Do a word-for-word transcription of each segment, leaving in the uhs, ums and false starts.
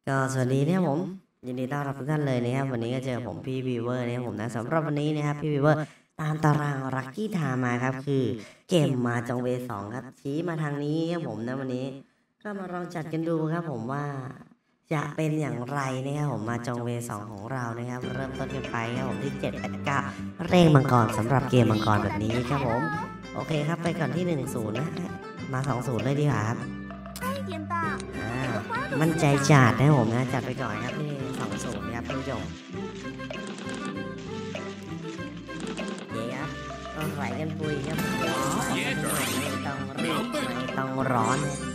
ก็สวัสดีนะครับผมยินดีต้อนรับทุกท่านเลยนะครับวันนี้ก็เจอผมพี่วีเวอร์นะครับผมนะสำหรับวันนี้นะครับพี่วีเวอร์ตามตารางลัคกี้ไทม์มาครับคือเกมมาจองเวสองครับชี้มาทางนี้ครับผมนะวันนี้ก็มาลองจัดกันดูครับผมว่าจะเป็นอย่างไรนะครับผมมาจองเวสองของเรานะครับเริ่มต้นกันไปครับผมที่เจ็ดแปดเก้าเร่งมังกรสำหรับเกมมังกรแบบนี้ครับผมโอเคครับไปก่อนที่หนึ่งศูนย์นะมาสองศูนย์เลยดีกว่าครับมั่นใจจัดนะผมนะจัดไปก่อนครับที่สองศูนย์ครับท่านผู้ชมเดี๋ยวครับต้องไหลกันปุยครับไม่ต้องรีบไม่ต้องร้อนนะ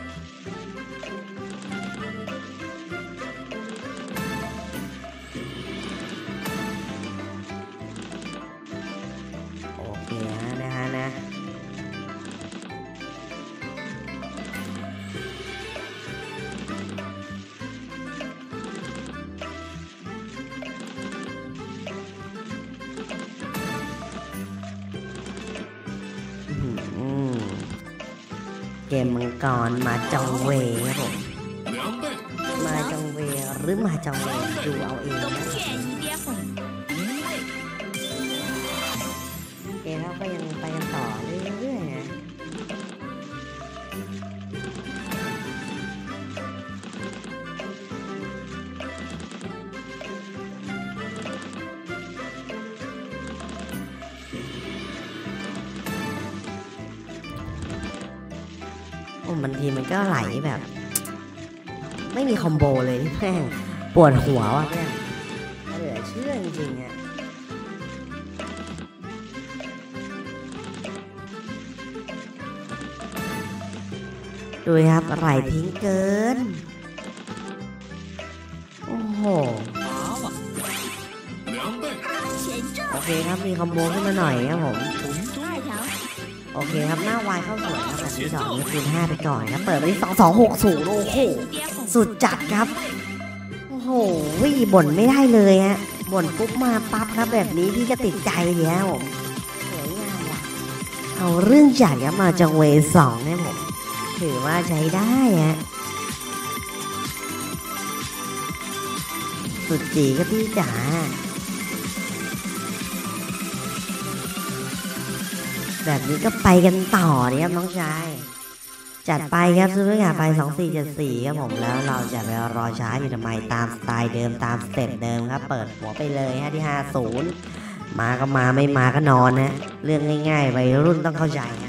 โอเคนะฮะนะเกมมังกรมาจองเวครับผมมาจองเวหรือมาจองเวดูเอาเองนะเกมเราก็ยังไปกันต่อเรื่อยๆนะโอ้มันทีมันก็ไหลแบบไม่มีคอมโบเลยแม่งปวดหัวว่ะแม่งเหลือเชื่อจริงๆอ่ะดูครับไหลทิ้งเกินโอ้โหโอเคครับมีคอมโบขึ้นมาหน่อยครับผมโอเคครับหน้าวายเข้าสวยครับแบบที่ดอกนี้คูณห้าไปก่อนครับเปิดไปที่สองสองหกศูนย์โอ้โหสุดจัดครับโอ้โหวิ่งบ่นไม่ได้เลยฮะบ่นปุ๊บมาปั๊บครับแบบนี้พี่ก็ติดใจเลยครับผมสวยงามว่ะเอาเรื่องจัดครับมาจังเวสองเนี่ยผมถือว่าใช้ได้ฮะสุดจีก็พี่จ๋าแบบนี้ก็ไปกันต่อเนี่ยครับน้องชายจัดไปครับซื้ออยากไปสองสี่เจ็ดสี่ครับผมแล้วเราจะไปรอช้าอยู่ทำไมตามสไตล์เดิมตามสเต็ปเดิมครับเปิดหัวไปเลยฮะที่ห้าศูนย์มาก็มาไม่มาก็นอนนะเรื่องง่ายๆวัยรุ่นต้องเข้าใจฮะ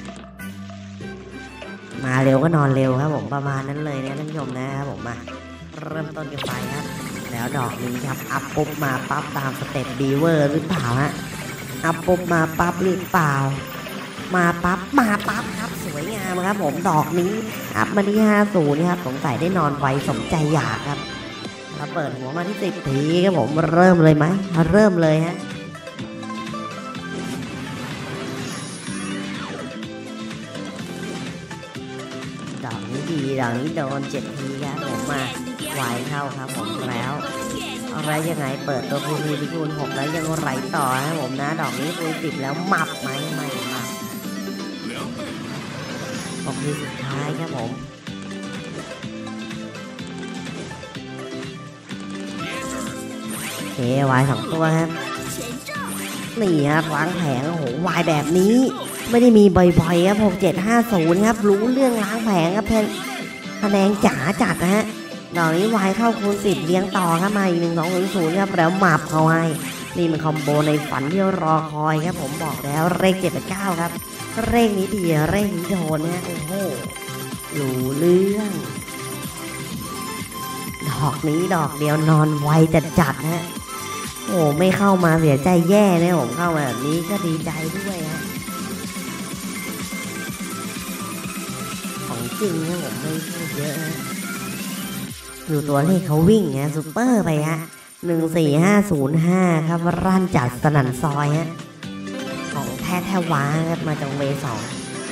มาเร็วก็นอนเร็วครับผมประมาณนั้นเลยนะท่านผู้ชมนะครับผมมาเริ่มต้นกันไปครับแล้วดอกนี้ครับอัพปุ๊บมาปั๊บตามสเต็ปบีเวอร์หรือเปล่าฮะอัพปุ๊บมาปั๊บหรือเปล่ามาปั๊บมาปั๊บครับสวยงามครับผมดอกนี้อัพมาที่ห้าศูนย์ครับสงสัยได้นอนไวสมใจอยากครับเราเปิดหัวมาที่สิบทีครับผมเริ่มเลยไหมเริ่มเลยฮะดอกนี้ดีดอกนี้โดนเจ็ดทีครับผมมาไวเข้าครับผมแล้วอะไรยังไงเปิดตัวคูณทีคูณหกแล้วยังไหลต่อครับผมนะดอกนี้คูณสิบแล้วหมับไหมไม่หมับออกทีสุดท้ายครับผมโอเควายสองตัวครับนี่ฮะล้างแผงโอ้โหวายแบบนี้ไม่ได้มีบ่อยๆครับหกเจ็ดห้าศูนย์ครับรู้เรื่องล้างแผงครับเพนคะแนนจ๋าจัดนะฮะดอกนี้วายเข้าคูณสิบเลี้ยงต่อครับมาอีกหนึ่งสองศูนย์ศูนย์ครับแล้วหมับเขาให้นี่มันคอมโบในฝันที่รอคอยครับผมบอกแล้วเลขเจ็ดเก้าครับเร่งนี้ดีเร่งนี้โดนนะโอ้โหรู้เรื่องดอกนี้ดอกเดียวนอนไวจัดจัดนะโอ้ไม่เข้ามาเสียใจแย่นะผมเข้ามาแบบนี้ก็ดีใจด้วยฮะของจริงนะผมไม่พูดเยอะนะดูตัวเลขเขาวิ่งฮะซูเปอร์ไปฮะหนึ่งสี่ห้าศูนย์ห้าครับรั่นจัดสนั่นซอยฮะของแท้แท้ว้าครับมาจากเวสอง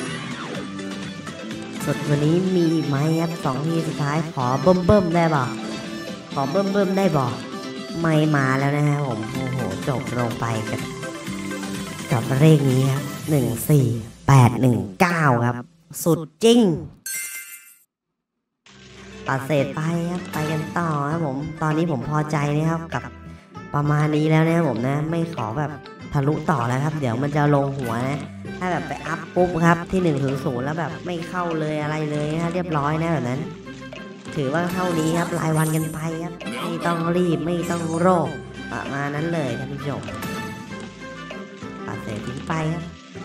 สุดวันนี้มีไหมครับสองทีสุดท้ายขอเบิ่มเบิ่มได้บ่ขอเบิ่มเบิ่มได้บ่ไม่มาแล้วนะฮะผมโอ้โหจบลงไปกับกับเลขนี้ครับหนึ่งสี่แปดหนึ่งเก้าครับสุดจริง ตัดเศษไปครับไปกันต่อครับตอนนี้ผมพอใจนะครับกับประมาณนี้แล้วนะครับผมนะไม่ขอแบบทะลุต่อแล้วครับเดี๋ยวมันจะลงหัวนะถ้าแบบไปอัพปุ๊บครับที่หนึ่งถึงศูนย์แล้วแบบไม่เข้าเลยอะไรเลยนะเรียบร้อยนะแบบนั้นถือว่าเท่านี้ครับรายวันกันไปครับไม่ต้องรีบไม่ต้องโรคประมาณนั้นเลยท่านผู้ชมปัดเศษทิ้งไปครับ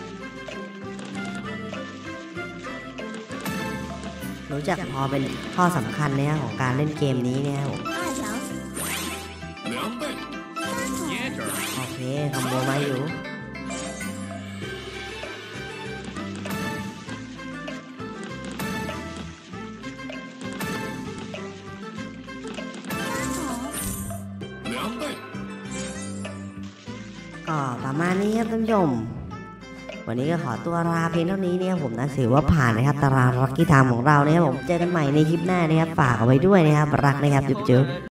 รู้จักพอเป็นข้อสำคัญเนี่ยของการเล่นเกมนี้เนี่ยครับโอเคคอมโบมาอยู่ก็ประมาณนี้ครับท่านผู้ชมวันนี้ก็ขอตัวลาเพียงเท่านี้เนี่ยผมนะถือว่าผ่านนะครับตารางรักกี้ไทม์ของเราเนี่ยผมเจอกันใหม่ในคลิปหน้านะครับฝากเอาไว้ด้วยนะครับรักนะครับจุ๊บ